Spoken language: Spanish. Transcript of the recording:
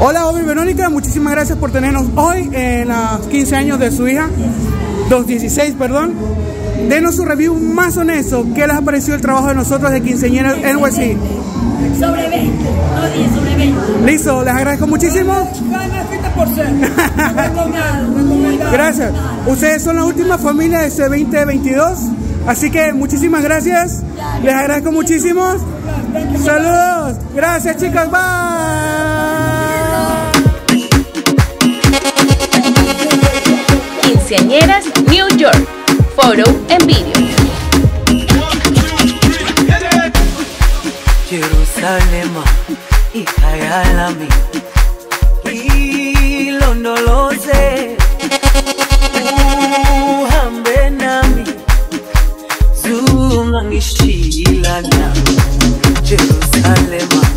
Hola, Obi Verónica, muchísimas gracias por tenernos hoy en los 15 años de su hija, los 16, perdón. Denos su review más honesto. ¿Qué les ha parecido el trabajo de nosotros de quinceañeras NYC? Sobre 20, no 10, sobre 20. Listo, les agradezco muchísimo. Gracias. Ustedes son la última familia de este 2022. Así que muchísimas gracias. Les agradezco muchísimo. Saludos. Gracias, chicos. Bye. Quinceañeras New York. Photo and video. Jerusalem, ikayalami, ilondoloze, uhambe nami, zungangishilana, Jerusalem.